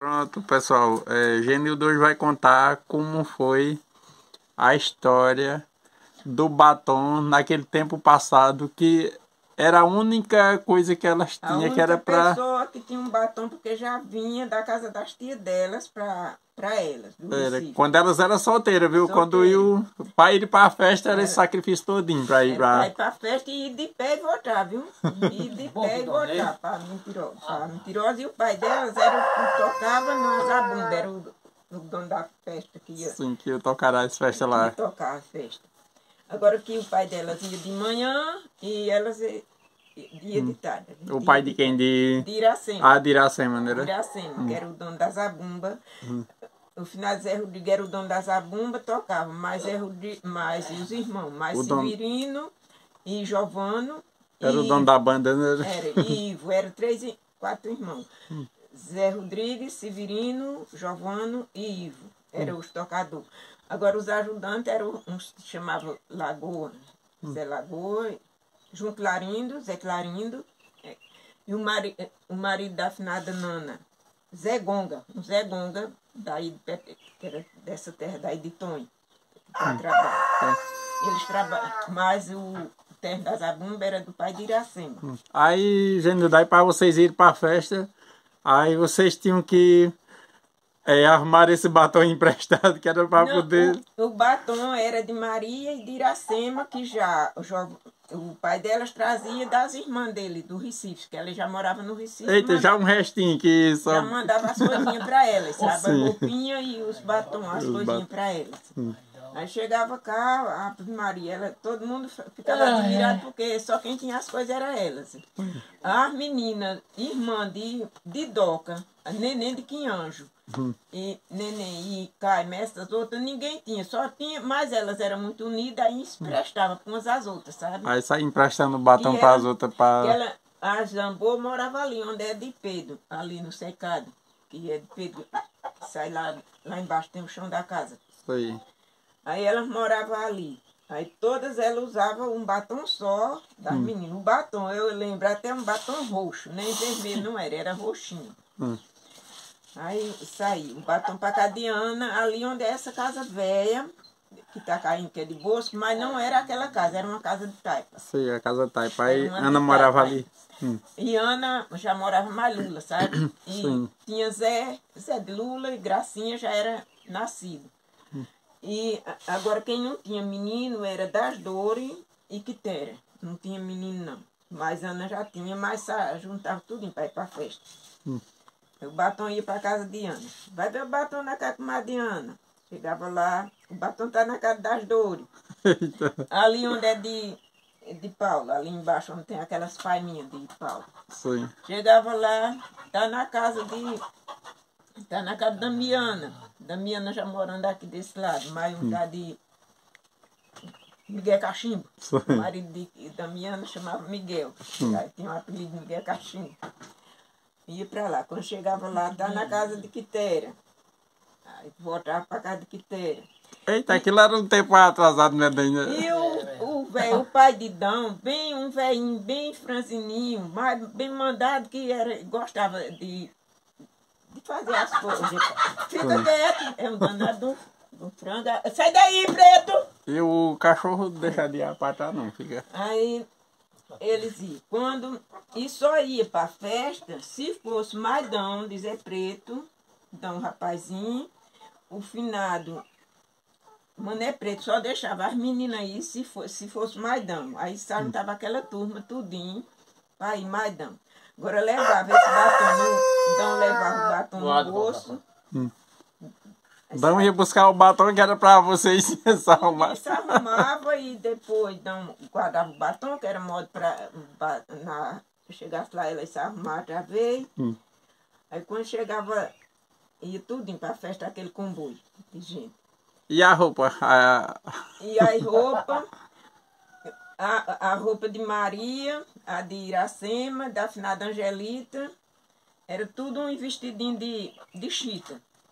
Pronto, pessoal. Genildo hoje vai contar como foi a história do batom naquele tempo passado, que era a única coisa que elas tinham, que era para... A única pessoa que tinha um batom, porque já vinha da casa das tias delas para elas, do Recife. Quando elas eram solteiras, viu? Quando ia o pai ir para a festa, era esse sacrifício todinho para ir para... Para a festa e ir de pé e voltar, viu? Ir de pé e voltar para Mentirosa. E o pai delas era o que tocava na zabumba, era o dono da festa que ia... Sim, que ia tocar as festas lá. Ia tocar a festa. Agora que o pai delas ia de manhã e elas ia de tarde. O pai de quem? De Iracema. Ah, de Iracema, né? De Iracema, que era o dono da zabumba. No final, Zé Rodrigo era o dono da zabumba, tocava mais os irmãos, mais Severino e Giovano. Era o dono da banda, né? Era, e Ivo, eram 4 irmãos. Zé Rodrigues, Severino, Giovano e Ivo, eram os tocadores. Agora os ajudantes eram uns que chamavam Lagoa, Zé Lagoa, João Clarindo, Zé Clarindo, e o marido da afinada Nana, Zé Gonga, um Zé Gonga, daí, que era dessa terra daí de Tonho, para trabalhar. Eles trabalham, mas o terra da zabumba era do pai de Iracema. Aí, Genildo, daí para vocês irem para a festa, aí vocês tinham que arrumar esse batom emprestado, que era para poder... O batom era de Maria e de Iracema, que já o pai delas trazia das irmãs dele, do Recife, que ela já morava no Recife. Eita, já um restinho que só... Já mandava as coisinhas para elas, sabe? A roupinha e os batons, as coisinhas para elas. Aí chegava cá, a Maria, todo mundo ficava admirado, porque só quem tinha as coisas era elas. As meninas, irmã de Doca, a Neném de Quinhanjo, e Neném e Caio, essas outras, ninguém tinha, só tinha, mas elas eram muito unidas e se prestavam umas às outras, sabe? Aí saía emprestando o batom para as outras. A Jambô morava ali, onde é de Pedro, ali no secado, que é de Pedro, sai lá embaixo, tem o chão da casa. Foi. Aí elas moravam ali. Aí todas elas usavam um batom só das meninas. O batom, eu lembro até um batom roxo, nem vermelho não era roxinho. Aí saiu o batom para cá de Ana, ali onde é essa casa velha, que está caindo, que é de Bosco, mas não era aquela casa, era uma casa de taipa. Sim, a casa de taipa. Aí Ana morava ali. E Ana já morava mais Lula, sabe? E tinha Zé de Lula e Gracinha já era nascido. E agora quem não tinha menino era Das Dores e Quitéria. Não tinha menino não. Mas Ana já tinha, mas juntava tudo para ir para a festa. O batom ia para casa de Ana. Vai ver o batom na casa de Ana. Chegava lá, o batom está na casa Das Dores. Ali onde é de Paula, ali embaixo onde tem aquelas palminhas de Paula. Sim. Chegava lá, está na casa da Damiana. Damiana já morando aqui desse lado, mas um lugar de Miguel Cachimbo. O marido de Damiana chamava Miguel. Aí tinha um apelido de Miguel Cachimbo. Ia para lá. Quando chegava lá, tá na casa de Quitéria. Aí voltava para casa de Quitéria. Eita, aquilo era um tempo atrasado, né? E o pai de Dão, um velhinho bem franzininho, mas bem mandado, que gostava de fazer as coisas. Fica quieto, é um danado do frango. Sai daí, preto! E o cachorro deixa de apatar, não, fica. Aí eles iam. E só ia para a festa se fosse mais Dão, dizer preto, Dão rapazinho, o finado Mané Preto só deixava as meninas aí se fosse Maidão. Aí juntava aquela turma tudinho para ir Maidão. Agora levava esse batom Dão levava o batom no bolso. Dão ia buscar o batom que era para vocês se arrumar. Se arrumava e depois Dão guardava o batom, que era modo para chegasse lá, ela se arrumar outra vez. Aí quando chegava, ia tudinho para a festa, aquele comboio de gente. E a roupa? E as roupas, a roupa de Maria, a de Iracema, da afinada Angelita, era tudo um vestidinho de chita.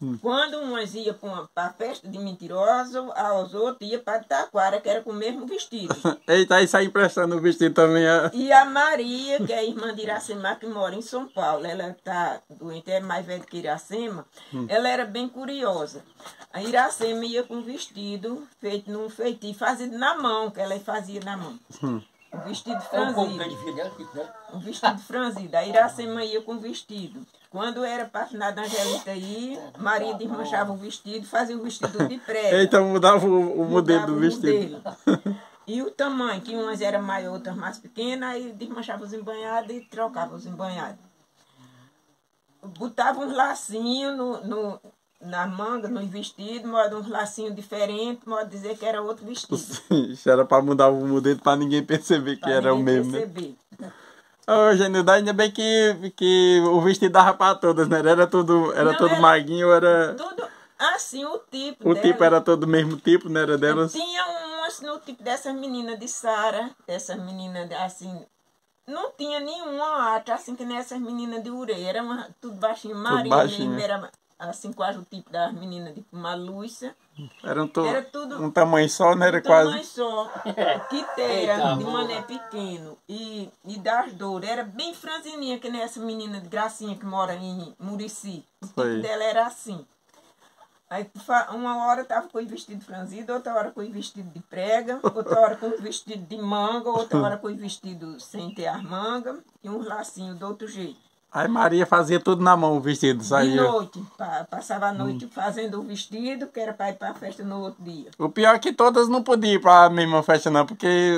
Quando umas iam para a festa de Mentirosa, os outros iam para Taquara, que era com o mesmo vestido. Eita, aí sai emprestando o vestido também. E a Maria, que é a irmã de Iracema, que mora em São Paulo, ela está doente, é mais velha que Iracema, ela era bem curiosa. A Iracema ia com um vestido feito num feitiço, fazido na mão, que ela fazia na mão. Um vestido franzido. Um vestido franzido. A Iracema ia com vestido. Quando era para final da Angelita ir, Maria desmanchava o vestido, fazia o vestido de prega. Eita, mudava o modelo do vestido. E o tamanho, que umas eram maior, outras mais pequenas, aí desmanchava os embanhados e trocava os embanhados. Botava uns lacinhos na manga, nos vestidos, modo uns lacinhos diferentes, modo dizer que era outro vestido. Isso era para mudar o modelo para ninguém perceber que era o mesmo, né? Ô, Genilda, ainda bem que o vestido dava para todas, né? Era todo maguinho, era... Tudo assim, o tipo O dela, tipo era todo o mesmo tipo, né? Era delas... Tinha umas no tipo dessas meninas de Sara, essas meninas assim... Não tinha nenhuma arte, assim que nem essas meninas de Ureia, era tudo baixinho. Maria mesmo era assim, quase o tipo das meninas de Malúcia. Era tudo um tamanho só, né? Era tamanho quase... só, quiteira, de mané pequeno, e das dores. Era bem franzininha, que nem essa menina de Gracinha que mora em Murici. O tipo dela era assim. Aí uma hora estava com o vestido franzido, outra hora com o vestido de prega, outra hora com o vestido de manga, outra hora com o vestido sem ter as mangas e uns lacinhos do outro jeito. Aí Maria fazia tudo na mão, o vestido, saía. De noite, passava a noite fazendo o vestido, que era para ir para a festa no outro dia. O pior é que todas não podiam ir para a mesma festa não, porque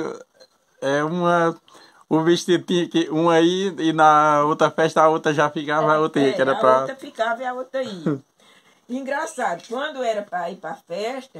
o vestido tinha que uma ir e na outra festa a outra já ficava, a outra ia, que era a outra ficava e a outra ia. Engraçado, quando era para ir para a festa,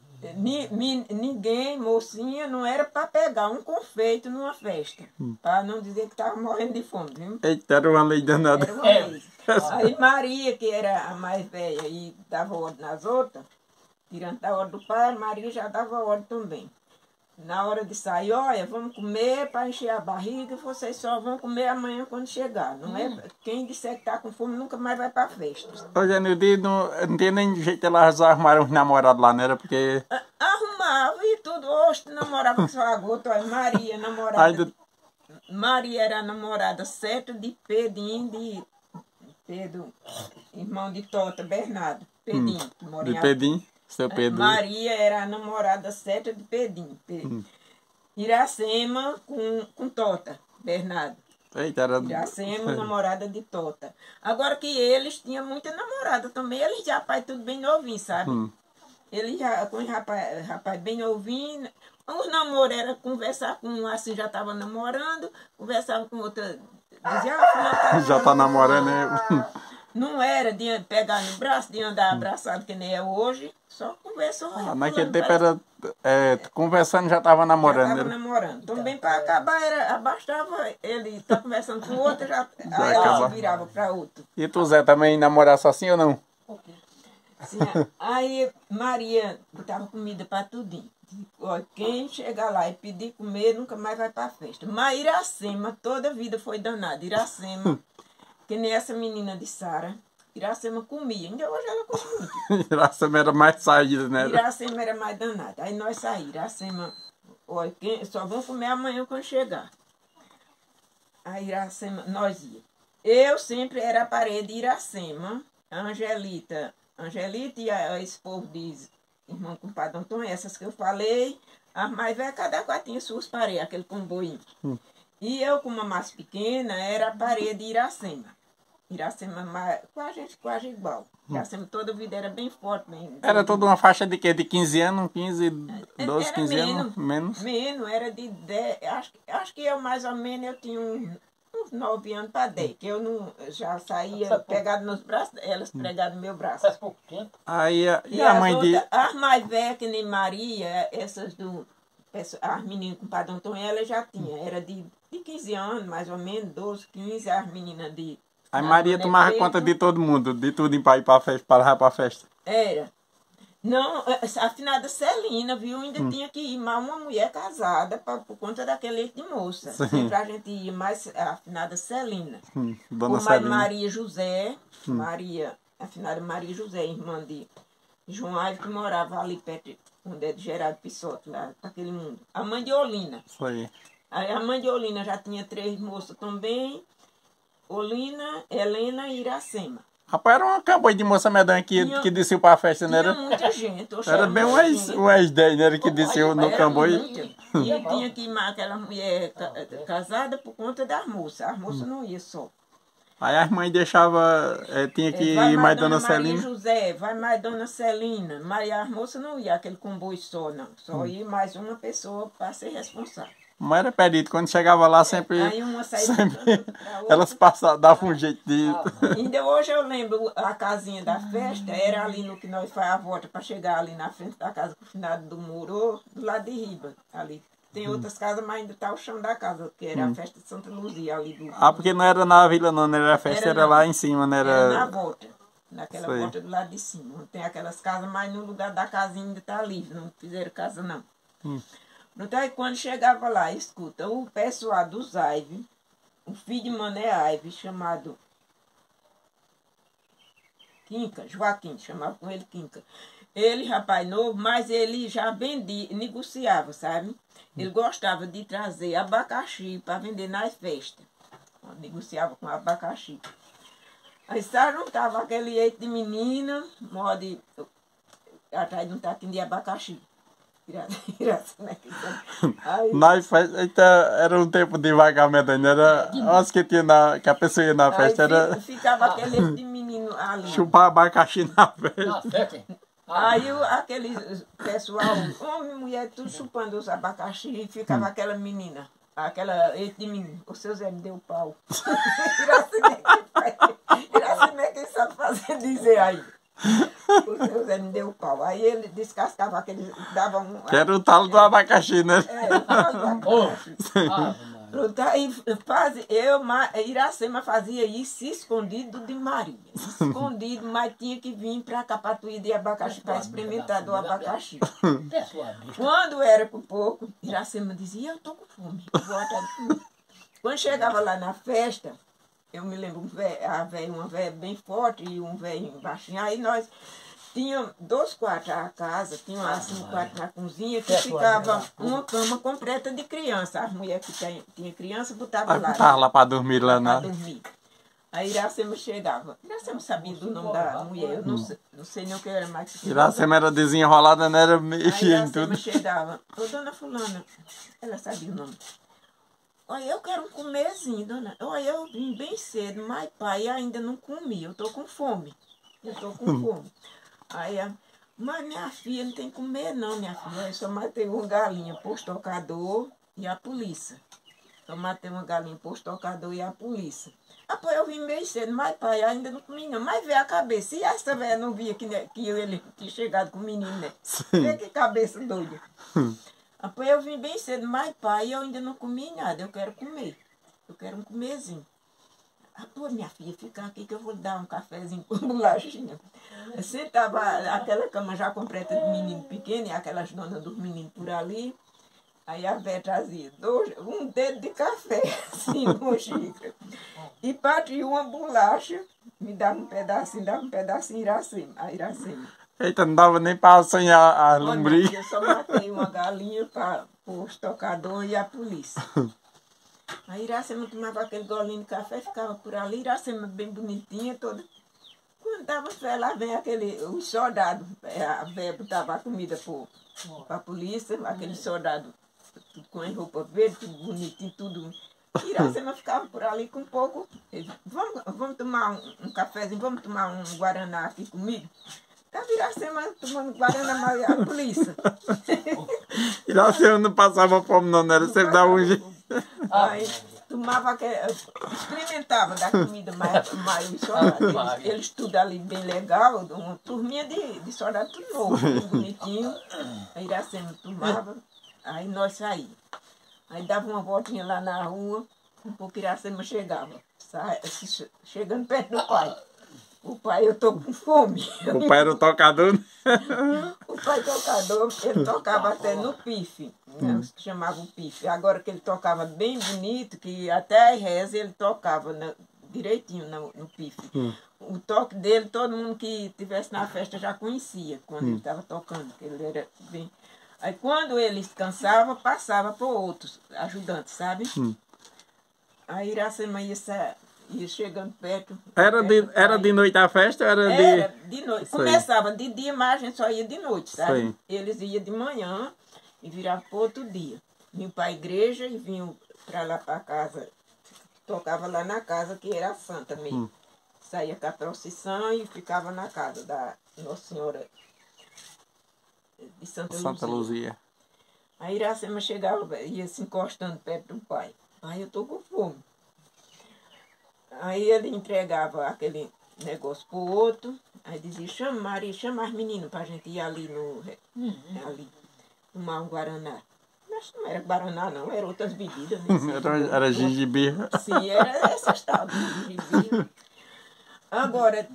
ninguém, mocinha, não era para pegar um confeito numa festa. Para não dizer que estava morrendo de fome, viu? Eita, era uma lei danada. Era uma lei. Aí Maria, que era a mais velha e dava ordem nas outras, tirando a ordem do pai, Maria já dava ordem também. Na hora de sair, olha, vamos comer para encher a barriga, vocês só vão comer amanhã quando chegar. Não é? Quem disser que está com fome nunca mais vai para a festa. Ô, Genilde, não tinha nem jeito de elas arrumaram uns namorados lá, não era? Porque... Arrumava e tudo. Hoje namorava com sua gota, olha, Maria, namorada. Maria era a namorada certa de Pedinho, Pedro, irmão de Tota, Bernardo. Pedinho, que mora de Pedinho? Seu Pedro. Maria era a namorada certa de Pedinho. Iracema com Tota, Bernardo. Eita, era... Iracema, namorada de Tota. Agora que eles tinham muita namorada também, eles já, pai, tudo bem novinho, sabe? Eles já, com rapaz bem novinho, os namoros era conversar com um assim, já estava namorando, conversava com outra, dizia, já tá namorando, né? Não era de pegar no braço, de andar abraçado, que nem é hoje, só conversou. Naquele tempo era conversando, já estava namorando. Já estava namorando. Também para acabar, bastava ele estar conversando com outra, aí ela se virava para outro. E tu, Zé, também namorasse assim ou não? Sim, aí Maria botava comida para tudinho. Olha, quem chegar lá e pedir comer, nunca mais vai para a festa. Mas Iracema, toda a vida foi danada. Iracema... Que nem essa menina de Sara, Iracema comia. Ainda hoje ela come muito. Iracema era mais saída, né? Iracema era mais danada. Aí nós saímos. Iracema, olha, só vão comer amanhã quando chegar. Aí Iracema, nós ia. Eu sempre era a parede de Iracema, a Angelita e esse povo diz, irmão compadre Antônio, essas que eu falei, as mais velhas, cada qual tinha suas paredes, aquele comboinho. E eu, como a mais pequena, era a parede de Iracema. Iracema com a gente quase igual. Iracema toda a vida era bem forte. Era toda uma faixa de quê? De 15 anos? 15, 12, 15 menos, anos? Menos? Menos, era de 10. Acho que eu mais ou menos eu tinha uns 9 anos para 10. Que eu não, já saía pegado nos braços, elas pregadas no meu braço. Faz pouco tempo. Aí, e a mãe de... As mais velhas, que nem Maria, essas as meninas com o Padre Antônio, ela já tinha. Era de 15 anos, mais ou menos, 12, 15, as meninas de... Aí Maria tomava conta de todo mundo, de tudo em para ir para a festa, para levar para a festa. Era. Não, a finada Celina, viu? Ainda tinha que ir mais uma mulher casada por conta daquele leite de moça. Sim. Sempre a gente ia mais a finada Celina. Dona Por mais Celina. Maria José, Maria a finada Maria José, irmã de João Aires, que morava ali perto, onde é de Gerardo Pissotti, lá para aquele mundo. A mãe de Olina. Foi. Aí a mãe de Olina já tinha 3 moças também, Olina, Helena e Iracema. Rapaz, era uma campanha de moça medonha que desceu para a festa, não era? Tinha muita gente. Era bem umas 10, né, que desceu no Camboio. E tinha que ir aquela mulher casada por conta das moças. As moças não iam só. Aí as mães deixavam, tinha que ir mais Dona Celina. Maria José, vai mais Dona Celina. Mas as moças não iam aquele comboio só, não. Só ia mais uma pessoa para ser responsável. Mas era perito, quando chegava lá sempre, aí uma sempre elas passavam, davam um jeito de... Ainda hoje eu lembro a casinha da festa, era ali no que nós faz a volta para chegar ali na frente da casa que o finado do Moro, do lado de riba, ali. Tem outras casas, mas ainda está o chão da casa, que era a festa de Santa Luzia ali do... Ah, porque não era na vila não, era a festa, era lá em cima, não era... Era na volta, naquela volta do lado de cima. Tem aquelas casas, mas no lugar da casinha ainda está livre, não fizeram casa não. Então, aí quando chegava lá, escuta, o pessoal do Zaive, o filho de Mané Aive, chamado Quinca, Joaquim, chamava com ele Quinca. Ele, rapaz novo, mas ele já vendia, negociava, sabe? Ele gostava de trazer abacaxi para vender nas festas. Negociava com abacaxi. Aí sabe, não estava aquele eito de menina, morde atrás de um taquinho de abacaxi. Então, era um tempo de vagamento ainda, era as que tinha que a pessoa ia na festa, era... Ficava aquele de menino ali. Chupar abacaxi na festa. Aí aquele pessoal, homem e mulher, tudo chupando os abacaxi, e ficava aquela menina, esse de menino, o seu Zé me deu pau. Iracema quem sabe fazer dizer aí. O seu Zé me deu pau. Aí ele descascava aquele, dava um... Que era o talo do abacaxi, né? O talo do abacaxi. Aí Iracema fazia isso escondido de Maria. Escondido, mas tinha que vir para Capatuí de abacaxi para experimentar do abacaxi. Quando era por pouco, Iracema dizia, eu estou com fome. Quando chegava lá na festa, eu me lembro, uma velha bem forte e um velho baixinho. Aí nós tínhamos 2 quartos a casa, tinha assim, um quarto na cozinha, que ficava uma cama completa de criança. As mulheres que tinham criança botavam lá. Estava lá para dormir lá, para dormir. Aí Iracema chegava. Iracema sabia do nome da mulher, eu não sei nem o que era mais. Iracema era desenrolada, não era mexia em tudo. Iracema chegava. Ô, dona fulana, ela sabia o nome. Olha, eu quero um comerzinho, dona. Olha, eu vim bem cedo, mas pai, ainda não comi, eu estou com fome. Eu estou com fome. Aí, mas minha filha não tem que comer não, minha filha. Eu só matei uma galinha, postocador e a polícia. Só matei uma galinha, postocador e a polícia. Ah, pô, eu vim bem cedo, mas pai, ainda não comi não. Mas vê a cabeça. E essa velha não via que ele tinha chegado com o menino, né? Vê que cabeça doida. Ah, pô, eu vim bem cedo, mas pai, eu ainda não comi nada. Eu quero comer. Eu quero um comerzinho. Ah, pô, minha filha, fica aqui que eu vou dar um cafezinho com bolachinha. Eu sentava aquela cama já completa de menino pequeno e aquelas donas dos meninos por ali. Aí a velha trazia um dedo de café, assim, uma xícara. E partia uma bolacha, me dava um pedacinho Iracema, a Iracema. Eita, não dava nem para sonhar a lombriz. Eu só matei uma galinha para o estocador e a polícia. A Iracema tomava aquele golinho de café, ficava por ali, Iracema bem bonitinha, toda. Quando dava fé, lá vem os soldados, a velha botava a comida para a polícia, aquele soldado tudo com a roupa verde, tudo bonitinho, tudo. Iracema ficava por ali com um pouco. Vamos tomar um cafezinho, vamos tomar um guaraná aqui comigo. Estava Iracema tomando guaraná, mas a polícia. Iracema não passava fome não, era sempre dava um jeito. Aí tomava experimentava da comida mais os soldados. Eles tudo ali bem legal, uma turminha de soldado tudo novo, tudo bonitinho. A Iracema tomava, aí nós saímos. Aí dava uma voltinha lá na rua, um pouco Iracema chegava, chegando perto do pai. O pai, eu estou com fome. O pai era o tocador? O pai tocador, ele tocava até no pife, né, que chamava o pife. Agora que ele tocava bem bonito, que até a reza ele tocava direitinho no pife. O toque dele, todo mundo que estivesse na festa já conhecia quando ele estava tocando, que ele era bem... Aí quando ele descansava, passava por outros ajudantes, sabe? Aí Iracema ia chegando perto. Era de noite a festa? Era de noite. Começava de dia, mas a gente só ia de noite, sabe? Sim. Eles iam de manhã e viravam para outro dia. Vinham para a igreja e vinham para lá para casa. Tocava lá na casa, que era a Santa mesmo. Saía com a procissão e ficava na casa da Nossa Senhora de Santa Luzia. Aí Iracema chegava, ia se encostando perto do pai. Pai, eu estou com fome. Aí ele entregava aquele negócio pro outro, aí dizia, chama Maria, chama as meninas pra gente ir ali ali, tomar um guaraná. Mas não era guaraná não, eram outras bebidas. Era gengibre. Sim, era essas tal de gengibre. Agora,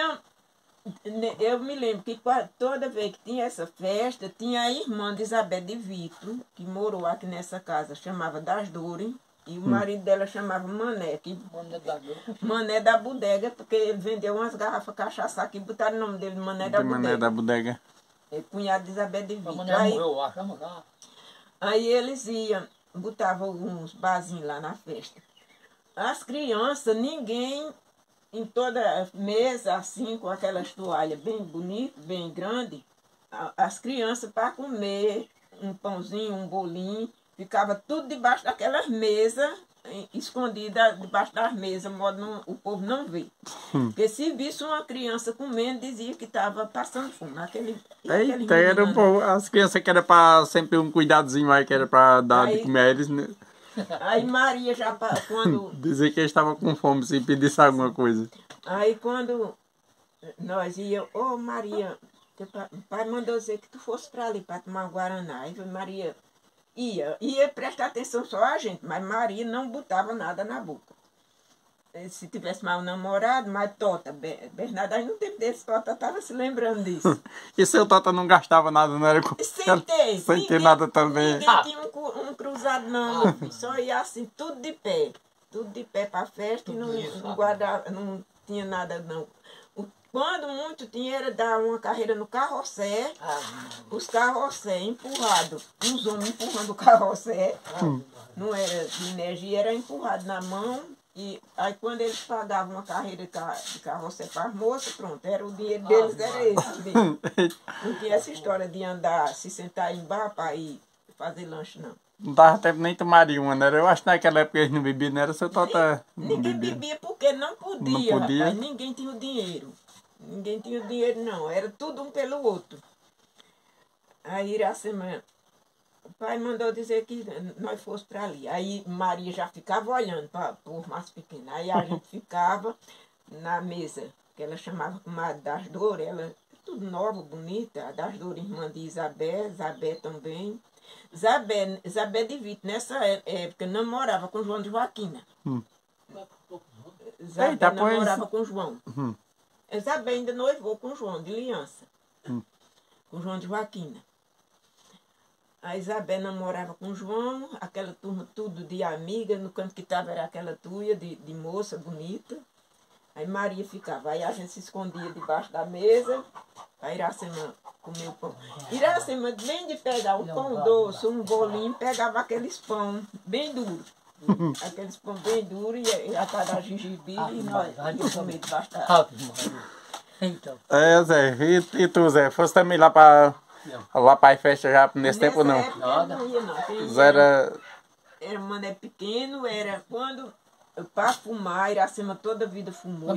eu me lembro que toda vez que tinha essa festa, tinha a irmã de Isabel de Vito, que morou aqui nessa casa, chamava Das Dores. E o marido dela chamava Mané. Mané da Bodega, porque ele vendeu umas garrafas de cachaça aqui e botaram o nome dele Mané da Bodega. Mané da Bodega. É cunhado de Isabel de Vito. Aí eles iam, botavam uns barzinhos lá na festa. As crianças, ninguém, em toda mesa, assim, com aquelas toalhas bem bonitas, bem grandes, as crianças para comer um pãozinho, um bolinho, ficava tudo debaixo daquelas mesas, escondida debaixo das mesas, modo o povo não ver. Porque se visse uma criança comendo, dizia que estava passando fome. Eita, era bom. As crianças que era para sempre um cuidadozinho mais, que era para dar de comer a eles, né? Aí Maria já, quando... Dizer que eles estavam com fome, se pedisse alguma coisa. Aí quando nós íamos, Maria, o pai mandou dizer que tu fosse para ali para tomar guaraná. Aí Maria... Ia prestar atenção só a gente, mas Maria não botava nada na boca. Se tivesse mal namorado, mas Tota, Bernardo, aí no tempo desse, Tota estava se lembrando disso. E seu Tota não gastava nada, não era? Sem ter nada também. Ninguém tinha um cruzado não, meu filho. Só ia assim, tudo de pé. Tudo de pé para a festa e não guardava, não tinha nada não. Quando muito tinha era dar uma carreira no carrossé, os carrossé empurrados, os homens empurrando o carrossé, não era de energia, era empurrado na mão, e aí quando eles pagavam uma carreira de carrossé para as moças, pronto, era o dinheiro deles, era esse mesmo. Não tinha essa história de andar, se sentar em bar para ir fazer lanche, não. Não dava tempo nem tomaria uma, né? Eu acho que naquela época eles não bebiam, não era seu Tota. Ninguém bebia porque não podia, rapaz, ninguém tinha o dinheiro. Ninguém tinha dinheiro, não. Era tudo um pelo outro. Aí Iracema, o pai mandou dizer que nós fôssemos para ali. Aí Maria já ficava olhando para o mais pequeno. Aí a gente ficava na mesa, que ela chamava comadre Das Dores. Ela tudo nova, bonita. A Das Dores, irmã de Isabel também. Isabel de Vito, nessa época, namorava com João de Joaquina. Isabel namorava com João. Isabel ainda noivou com João, de aliança. Com João de Joaquina. A Isabel namorava com João, aquela turma tudo de amiga, no canto que estava era aquela tuia de moça bonita. Aí Maria ficava, aí a gente se escondia debaixo da mesa, a Iracema comia o pão. Iracema, bem de pegar um pão doce, um bolinho, pegava aqueles pão bem duros. Aqueles pão bem duros e a cada gengibre e nós íamos comer debaixo da... Zé, e tu, Zé? Fosse também lá para a festa já nesse tempo, não? Não ia, não. Zé era mané pequeno, era quando... Para fumar, Iracema toda a vida fumou,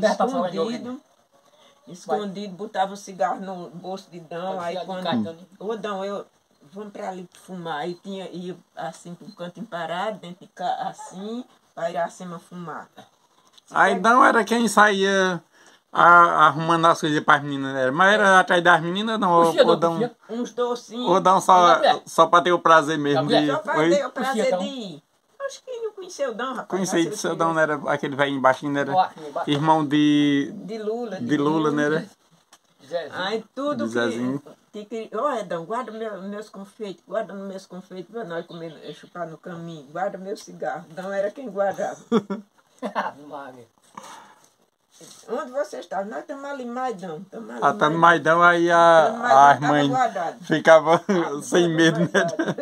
escondido, botava o cigarro no bolso de Dão, aí quando... Ô Dão, vamos para ali fumar. Aí ia assim para um canto parado, dentro de casa, assim, para Iracema fumar. Aí Dão era quem saía arrumando as coisas para as meninas, né? Mas era atrás das meninas, não? Ou Dão... Uns docinhos. Ou Dão só para ter o prazer mesmo de... Só para ter o prazer de ir. Acho que não conheceu Dão, rapaz. Conheci seu Dão, não era aquele velho embaixo, não era irmão de Lula, não era? Aí tudo que... Olha, Dão, guarda meus confeitos, guarda meus confeitos para nós comer, chupar no caminho, guarda meu cigarro. Dão era quem guardava. Onde você está? Nós estamos ali em Maidão. Ah, tá no Maidão, aí as mães ficavam sem medo, né?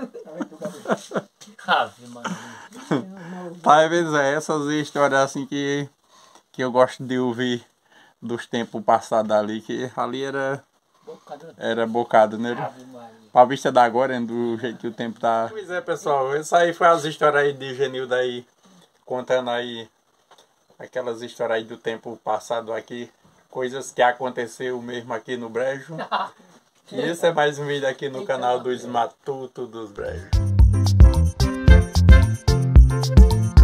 Ave Maria. Talvez essas histórias assim que eu gosto de ouvir dos tempos passados ali, que ali era bocado, né? Ave Maria. Pra vista da agora, do jeito que o tempo tá. Pois é, pessoal, isso aí foi as histórias aí de Genildo aí, contando aí aquelas histórias aí do tempo passado aqui, coisas que aconteceu mesmo aqui no Brejo. E esse é mais um vídeo aqui no canal dos Matutos dos Brejos.